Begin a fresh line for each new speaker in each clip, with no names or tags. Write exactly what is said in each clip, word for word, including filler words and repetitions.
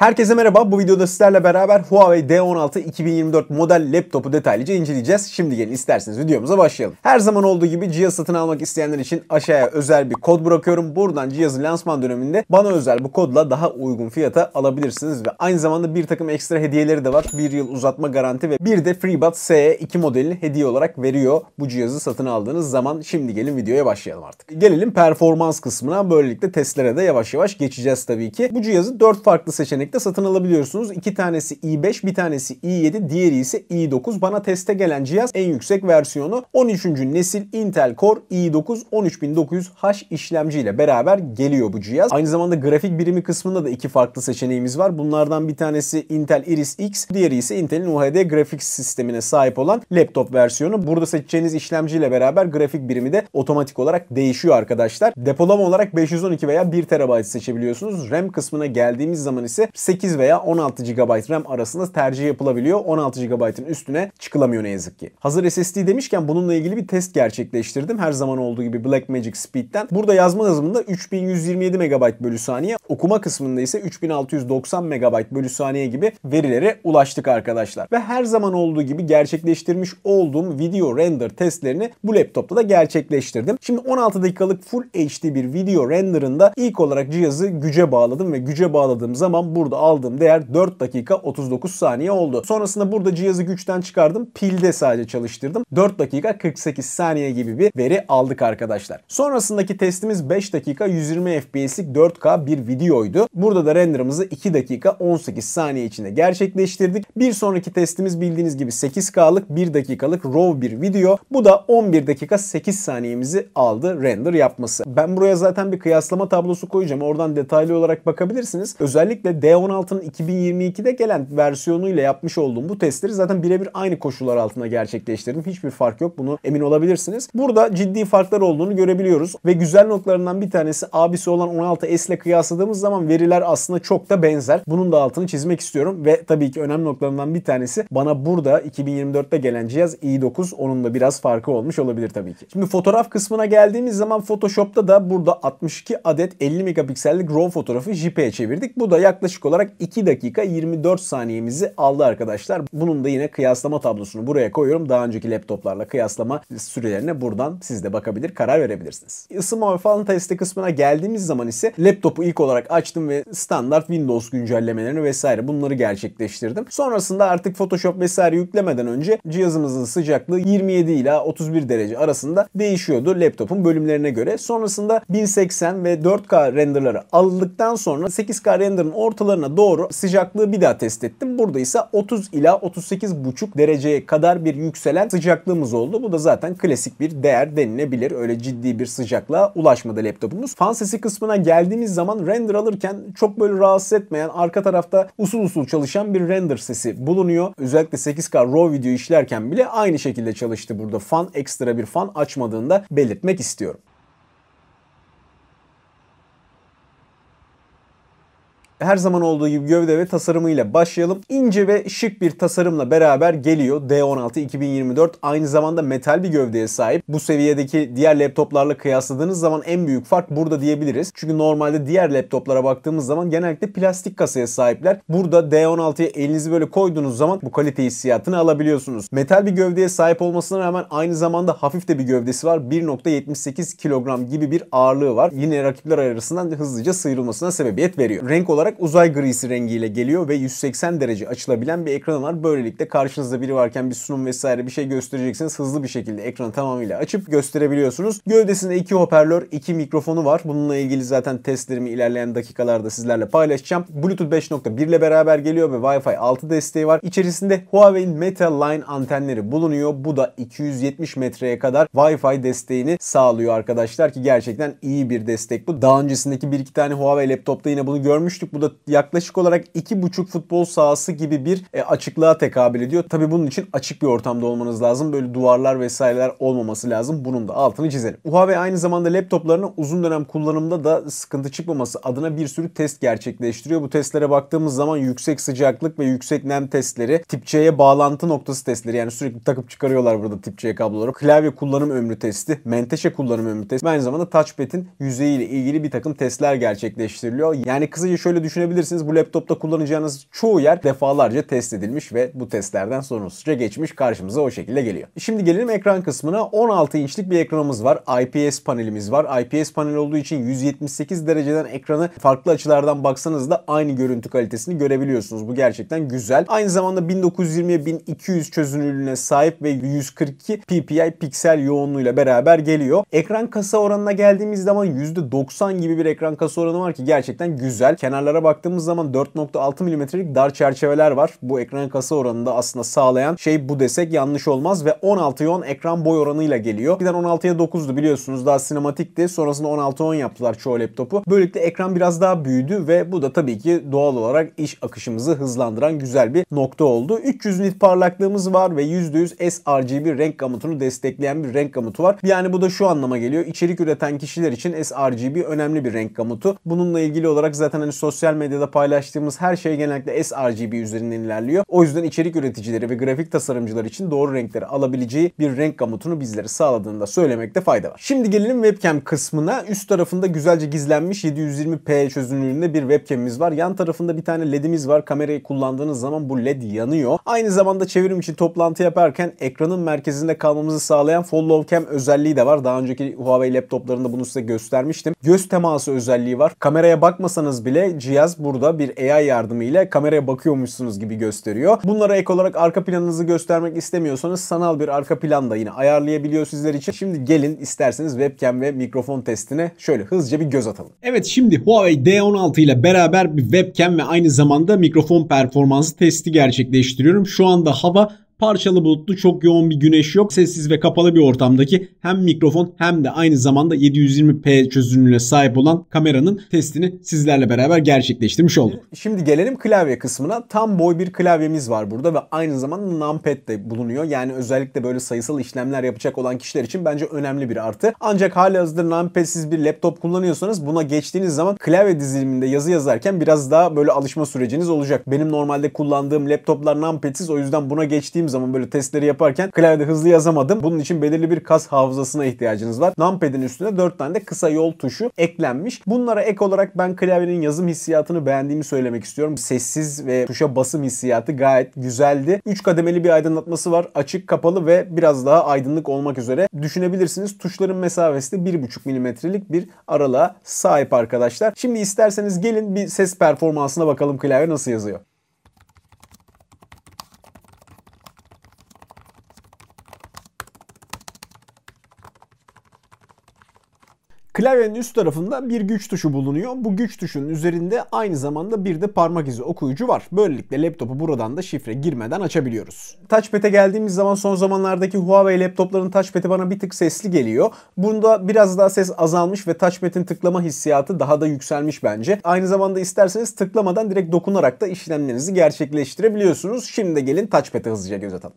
Herkese merhaba. Bu videoda sizlerle beraber Huawei D on altı iki bin yirmi dört model laptopu detaylıca inceleyeceğiz. Şimdi gelin isterseniz videomuza başlayalım. Her zaman olduğu gibi cihaz satın almak isteyenler için aşağıya özel bir kod bırakıyorum. Buradan cihazın lansman döneminde bana özel bu kodla daha uygun fiyata alabilirsiniz ve aynı zamanda bir takım ekstra hediyeleri de var. Bir yıl uzatma garanti ve bir de FreeBuds S E iki modelini hediye olarak veriyor bu cihazı satın aldığınız zaman. Şimdi gelin videoya başlayalım artık. Gelelim performans kısmına. Böylelikle testlere de yavaş yavaş geçeceğiz tabii ki. Bu cihazı dört farklı seçenekte satın alabiliyorsunuz. İki tanesi i beş, bir tanesi i yedi, diğeri ise i dokuz. Bana teste gelen cihaz en yüksek versiyonu on üçüncü nesil Intel Core i dokuz on üç bin dokuz yüz H işlemciyle beraber geliyor bu cihaz. Aynı zamanda grafik birimi kısmında da iki farklı seçeneğimiz var. Bunlardan bir tanesi Intel Iris X, diğeri ise Intel'in U H D grafik sistemine sahip olan laptop versiyonu. Burada seçeceğiniz işlemciyle beraber grafik birimi de otomatik olarak değişiyor arkadaşlar. Depolama olarak beş yüz on iki veya bir terabayt seçebiliyorsunuz. RAM kısmına geldiğimiz zaman ise sekiz veya on altı gigabayt RAM arasında tercih yapılabiliyor. on altı gigabaytın üstüne çıkılamıyor ne yazık ki. Hazır S S D demişken bununla ilgili bir test gerçekleştirdim. Her zaman olduğu gibi Blackmagic Speed'den. Burada yazma hızında üç bin yüz yirmi yedi megabayt bölü saniye, okuma kısmında ise üç bin altı yüz doksan megabayt bölü saniye gibi verilere ulaştık arkadaşlar. Ve her zaman olduğu gibi gerçekleştirmiş olduğum video render testlerini bu laptopta da gerçekleştirdim. Şimdi on altı dakikalık Full H D bir video renderında ilk olarak cihazı güce bağladım ve güce bağladığım zaman burada aldığım değer dört dakika otuz dokuz saniye oldu. Sonrasında burada cihazı güçten çıkardım. Pilde sadece çalıştırdım. dört dakika kırk sekiz saniye gibi bir veri aldık arkadaşlar. Sonrasındaki testimiz beş dakika yüz yirmi F P S'lik dört K bir videoydu. Burada da renderımızı iki dakika on sekiz saniye içinde gerçekleştirdik. Bir sonraki testimiz bildiğiniz gibi sekiz K'lık bir dakikalık RAW bir video. Bu da on bir dakika sekiz saniyemizi aldı render yapması. Ben buraya zaten bir kıyaslama tablosu koyacağım. Oradan detaylı olarak bakabilirsiniz. Özellikle D on altının iki bin yirmi ikide gelen versiyonuyla yapmış olduğum bu testleri zaten birebir aynı koşullar altında gerçekleştirdim. Hiçbir fark yok. Bunu emin olabilirsiniz. Burada ciddi farklar olduğunu görebiliyoruz. Ve güzel noktalarından bir tanesi abisi olan on altı S ile kıyasladığımız zaman veriler aslında çok da benzer. Bunun da altını çizmek istiyorum. Ve tabii ki önemli noktalarından bir tanesi bana burada iki bin yirmi dörtte gelen cihaz i dokuz. Onun da biraz farkı olmuş olabilir tabii ki. Şimdi fotoğraf kısmına geldiğimiz zaman Photoshop'ta da burada altmış iki adet elli megapiksellik RAW fotoğrafı J P G'ye çevirdik. Bu da yaklaşık olarak iki dakika yirmi dört saniyemizi aldı arkadaşlar. Bunun da yine kıyaslama tablosunu buraya koyuyorum. Daha önceki laptoplarla kıyaslama sürelerine buradan siz de bakabilir, karar verebilirsiniz. Isınma ve falan testi kısmına geldiğimiz zaman ise laptopu ilk olarak açtım ve standart Windows güncellemelerini vesaire bunları gerçekleştirdim. Sonrasında artık Photoshop vesaire yüklemeden önce cihazımızın sıcaklığı yirmi yedi ila otuz bir derece arasında değişiyordu laptopun bölümlerine göre. Sonrasında bin seksen ve dört K renderları aldıktan sonra sekiz K render'ın ortalarına doğru sıcaklığı bir daha test ettim. Burada ise otuz ila otuz sekiz buçuk dereceye kadar bir yükselen sıcaklığımız oldu. Bu da zaten klasik bir değer denilebilir. Öyle ciddi bir sıcaklığa ulaşmadı laptopumuz. Fan sesi kısmına geldiğimiz zaman render alırken çok böyle rahatsız etmeyen, arka tarafta usul usul çalışan bir render sesi bulunuyor. Özellikle sekiz K RAW video işlerken bile aynı şekilde çalıştı burada. Fan, ekstra bir fan açmadığında belirtmek istiyorum. Her zaman olduğu gibi gövde ve tasarımıyla başlayalım. İnce ve şık bir tasarımla beraber geliyor D on altı iki bin yirmi dört. Aynı zamanda metal bir gövdeye sahip. Bu seviyedeki diğer laptoplarla kıyasladığınız zaman en büyük fark burada diyebiliriz. Çünkü normalde diğer laptoplara baktığımız zaman genellikle plastik kasaya sahipler. Burada D on altıya elinizi böyle koyduğunuz zaman bu kalite hissiyatını alabiliyorsunuz. Metal bir gövdeye sahip olmasına rağmen aynı zamanda hafif de bir gövdesi var. bir nokta yetmiş sekiz kilogram gibi bir ağırlığı var. Yine rakipler arasından hızlıca sıyrılmasına sebebiyet veriyor. Renk olarak uzay grisi rengiyle geliyor ve yüz seksen derece açılabilen bir ekranı var. Böylelikle karşınızda biri varken bir sunum vesaire bir şey göstereceksiniz. Hızlı bir şekilde ekranı tamamıyla açıp gösterebiliyorsunuz. Gövdesinde iki hoparlör, iki mikrofonu var. Bununla ilgili zaten testlerimi ilerleyen dakikalarda sizlerle paylaşacağım. Bluetooth beş nokta bir ile beraber geliyor ve Wi-Fi altı desteği var. İçerisinde Huawei'in Meta Line antenleri bulunuyor. Bu da iki yüz yetmiş metreye kadar Wi-Fi desteğini sağlıyor arkadaşlar ki gerçekten iyi bir destek bu. Daha öncesindeki bir iki tane Huawei laptopta yine bunu görmüştük. Bu da yaklaşık olarak iki buçuk futbol sahası gibi bir e, açıklığa tekabül ediyor. Tabi bunun için açık bir ortamda olmanız lazım. Böyle duvarlar vesaireler olmaması lazım. Bunun da altını çizelim. Huawei aynı zamanda laptoplarını uzun dönem kullanımda da sıkıntı çıkmaması adına bir sürü test gerçekleştiriyor. Bu testlere baktığımız zaman yüksek sıcaklık ve yüksek nem testleri, tip C'ye bağlantı noktası testleri, yani sürekli takıp çıkarıyorlar burada tip C kabloları. Klavye kullanım ömrü testi, menteşe kullanım ömrü testi ve aynı zamanda touchpad'in yüzeyiyle ilgili bir takım testler gerçekleştiriliyor. Yani kısaca şöyle şöyle düşünebilirsiniz. Bu laptopta kullanacağınız çoğu yer defalarca test edilmiş ve bu testlerden sorunsuzca geçmiş, karşımıza o şekilde geliyor. Şimdi gelelim ekran kısmına. on altı inçlik bir ekranımız var. I P S panelimiz var. I P S panel olduğu için yüz yetmiş sekiz dereceden ekranı farklı açılardan baksanız da aynı görüntü kalitesini görebiliyorsunuz. Bu gerçekten güzel. Aynı zamanda bin dokuz yüz yirmiye bin iki yüz çözünürlüğüne sahip ve yüz kırk iki P P I piksel yoğunluğuyla beraber geliyor. Ekran kasa oranına geldiğimiz zaman yüzde doksan gibi bir ekran kasa oranı var ki gerçekten güzel. Kenarlara baktığımız zaman dört nokta altı milimetrelik dar çerçeveler var. Bu ekran kasa oranında aslında sağlayan şey bu desek yanlış olmaz ve on altıya on ekran boy oranıyla geliyor. Birden on altıya dokuzdu biliyorsunuz, daha sinematikti. Sonrasında on altıya on yaptılar çoğu laptopu. Böylelikle ekran biraz daha büyüdü ve bu da tabii ki doğal olarak iş akışımızı hızlandıran güzel bir nokta oldu. üç yüz nit parlaklığımız var ve yüzde yüz S R G B renk gamutunu destekleyen bir renk gamutu var. Yani bu da şu anlama geliyor. İçerik üreten kişiler için S R G B önemli bir renk gamutu. Bununla ilgili olarak zaten hani sosyal medyada paylaştığımız her şey genellikle S R G B üzerinden ilerliyor. O yüzden içerik üreticileri ve grafik tasarımcılar için doğru renkleri alabileceği bir renk gamutunu bizlere sağladığını da söylemekte fayda var. Şimdi gelelim webcam kısmına. Üst tarafında güzelce gizlenmiş yedi yüz yirmi p çözünürlüğünde bir webcamimiz var. Yan tarafında bir tane ledimiz var. Kamerayı kullandığınız zaman bu led yanıyor. Aynı zamanda çevrim için toplantı yaparken ekranın merkezinde kalmamızı sağlayan follow cam özelliği de var. Daha önceki Huawei laptoplarında bunu size göstermiştim. Göz teması özelliği var. Kameraya bakmasanız bile cihaz burada bir A I yardımıyla kameraya bakıyormuşsunuz gibi gösteriyor. Bunlara ek olarak arka planınızı göstermek istemiyorsanız sanal bir arka plan da yine ayarlayabiliyor sizler için. Şimdi gelin isterseniz webcam ve mikrofon testine şöyle hızlıca bir göz atalım. Evet, şimdi Huawei D on altı ile beraber bir webcam ve aynı zamanda mikrofon performansı testi gerçekleştiriyorum. Şu anda hava parçalı bulutlu, çok yoğun bir güneş yok. Sessiz ve kapalı bir ortamdaki hem mikrofon hem de aynı zamanda yedi yüz yirmi p çözünürlüğüne sahip olan kameranın testini sizlerle beraber gerçekleştirmiş olduk. Şimdi gelelim klavye kısmına. Tam boy bir klavyemiz var burada ve aynı zamanda numpad de bulunuyor. Yani özellikle böyle sayısal işlemler yapacak olan kişiler için bence önemli bir artı. Ancak halihazırda numpadsiz bir laptop kullanıyorsanız buna geçtiğiniz zaman klavye diziliminde yazı yazarken biraz daha böyle alışma süreciniz olacak. Benim normalde kullandığım laptoplar numpadsiz, o yüzden buna geçtiğim zaman böyle testleri yaparken klavyede hızlı yazamadım. Bunun için belirli bir kas hafızasına ihtiyacınız var. Numpad'in üstüne dört tane de kısa yol tuşu eklenmiş. Bunlara ek olarak ben klavyenin yazım hissiyatını beğendiğimi söylemek istiyorum. Sessiz ve tuşa basım hissiyatı gayet güzeldi. üç kademeli bir aydınlatması var. Açık, kapalı ve biraz daha aydınlık olmak üzere düşünebilirsiniz. Tuşların mesafesi de bir buçuk milimetrelik bir aralığa sahip arkadaşlar. Şimdi isterseniz gelin bir ses performansına bakalım klavye nasıl yazıyor. Klavyenin üst tarafında bir güç tuşu bulunuyor. Bu güç tuşunun üzerinde aynı zamanda bir de parmak izi okuyucu var. Böylelikle laptopu buradan da şifre girmeden açabiliyoruz. Touchpad'e geldiğimiz zaman son zamanlardaki Huawei laptopların touchpad'i bana bir tık sesli geliyor. Bunda biraz daha ses azalmış ve touchpad'in tıklama hissiyatı daha da yükselmiş bence. Aynı zamanda isterseniz tıklamadan direkt dokunarak da işlemlerinizi gerçekleştirebiliyorsunuz. Şimdi de gelin touchpad'e hızlıca göz atalım.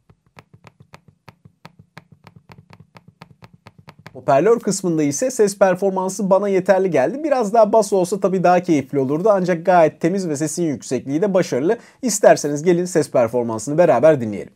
Hoparlör kısmında ise ses performansı bana yeterli geldi. Biraz daha bas olsa tabii daha keyifli olurdu. Ancak gayet temiz ve sesin yüksekliği de başarılı. İsterseniz gelin ses performansını beraber dinleyelim.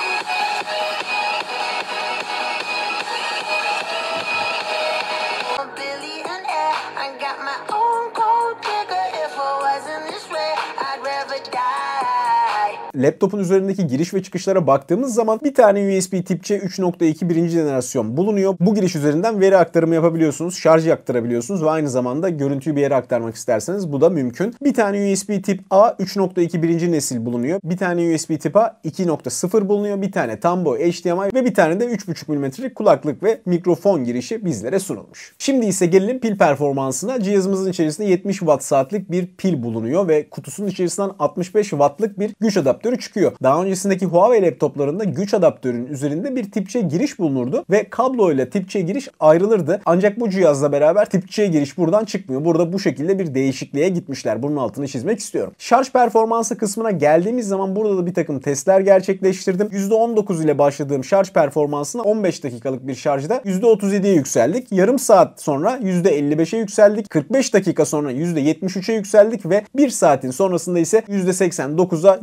Laptopun üzerindeki giriş ve çıkışlara baktığımız zaman bir tane U S B Tip C üç nokta iki birinci jenerasyon bulunuyor. Bu giriş üzerinden veri aktarımı yapabiliyorsunuz, şarj aktarabiliyorsunuz ve aynı zamanda görüntüyü bir yere aktarmak isterseniz bu da mümkün. Bir tane U S B Tip A üç nokta iki birinci nesil bulunuyor. Bir tane U S B Tip A iki nokta sıfır bulunuyor. Bir tane tam boy H D M I ve bir tane de üç buçuk milimetrelik kulaklık ve mikrofon girişi bizlere sunulmuş. Şimdi ise gelelim pil performansına. Cihazımızın içerisinde yetmiş watt saatlik bir pil bulunuyor ve kutusunun içerisinden altmış beş wattlık bir güç adaptörü çıkıyor. Daha öncesindeki Huawei laptoplarında güç adaptörünün üzerinde bir Tip C giriş bulunurdu ve kablo ile Tip C giriş ayrılırdı. Ancak bu cihazla beraber Tip C giriş buradan çıkmıyor. Burada bu şekilde bir değişikliğe gitmişler. Bunun altını çizmek istiyorum. Şarj performansı kısmına geldiğimiz zaman burada da bir takım testler gerçekleştirdim. yüzde on dokuz ile başladığım şarj performansına on beş dakikalık bir şarjda yüzde otuz yediye yükseldik. Yarım saat sonra yüzde elli beşe yükseldik. kırk beş dakika sonra yüzde yetmiş üçe yükseldik ve bir saatin sonrasında ise yüzde seksen dokuza yükseldik.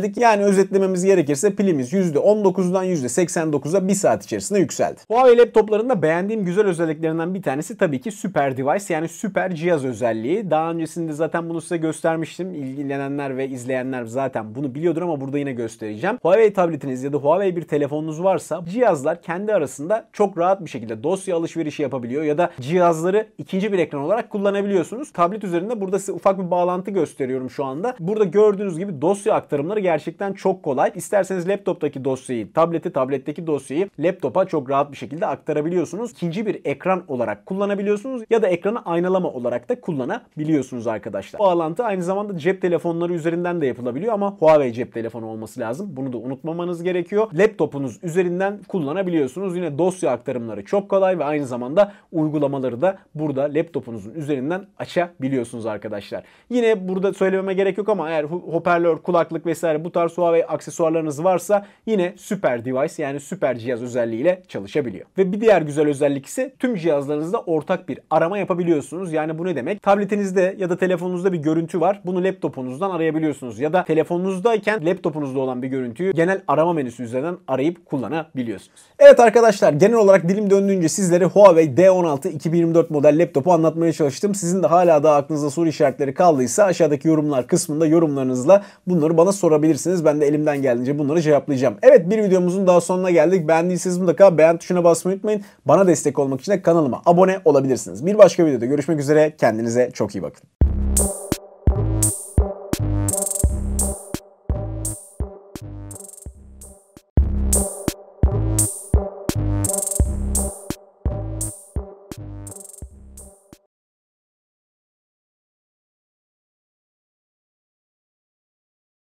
yükselttik. Yani özetlememiz gerekirse pilimiz yüzde on dokuzdan yüzde seksen dokuza bir saat içerisinde yükseldi. Huawei laptoplarında beğendiğim güzel özelliklerinden bir tanesi tabii ki süper device, yani süper cihaz özelliği. Daha öncesinde zaten bunu size göstermiştim. İlgilenenler ve izleyenler zaten bunu biliyordur ama burada yine göstereceğim. Huawei tabletiniz ya da Huawei bir telefonunuz varsa cihazlar kendi arasında çok rahat bir şekilde dosya alışverişi yapabiliyor ya da cihazları ikinci bir ekran olarak kullanabiliyorsunuz. Tablet üzerinde burada size ufak bir bağlantı gösteriyorum şu anda. Burada gördüğünüz gibi dosya aktarımları gerçekten çok kolay. İsterseniz laptoptaki dosyayı, tableti, tabletteki dosyayı laptopa çok rahat bir şekilde aktarabiliyorsunuz. İkinci bir ekran olarak kullanabiliyorsunuz ya da ekranı aynalama olarak da kullanabiliyorsunuz arkadaşlar. Bağlantı aynı zamanda cep telefonları üzerinden de yapılabiliyor ama Huawei cep telefonu olması lazım. Bunu da unutmamanız gerekiyor. Laptopunuz üzerinden kullanabiliyorsunuz. Yine dosya aktarımları çok kolay ve aynı zamanda uygulamaları da burada laptopunuzun üzerinden açabiliyorsunuz arkadaşlar. Yine burada söylememe gerek yok ama eğer hoparlör, kulaklık vesaire bu tarz Huawei aksesuarlarınız varsa yine süper device, yani süper cihaz özelliğiyle çalışabiliyor. Ve bir diğer güzel özellik ise tüm cihazlarınızda ortak bir arama yapabiliyorsunuz. Yani bu ne demek? Tabletinizde ya da telefonunuzda bir görüntü var. Bunu laptopunuzdan arayabiliyorsunuz. Ya da telefonunuzdayken laptopunuzda olan bir görüntüyü genel arama menüsü üzerinden arayıp kullanabiliyorsunuz. Evet arkadaşlar, genel olarak dilim döndüğünce sizlere Huawei D on altı iki bin yirmi dört model laptopu anlatmaya çalıştım. Sizin de hala daha aklınızda soru işaretleri kaldıysa aşağıdaki yorumlar kısmında yorumlarınızla bunları bana sorabilirsiniz. Ben de elimden geldiğince bunları cevaplayacağım. Evet, bir videomuzun daha sonuna geldik. Beğendiyseniz mutlaka beğen tuşuna basmayı unutmayın. Bana destek olmak için de kanalıma abone olabilirsiniz. Bir başka videoda görüşmek üzere. Kendinize çok iyi bakın.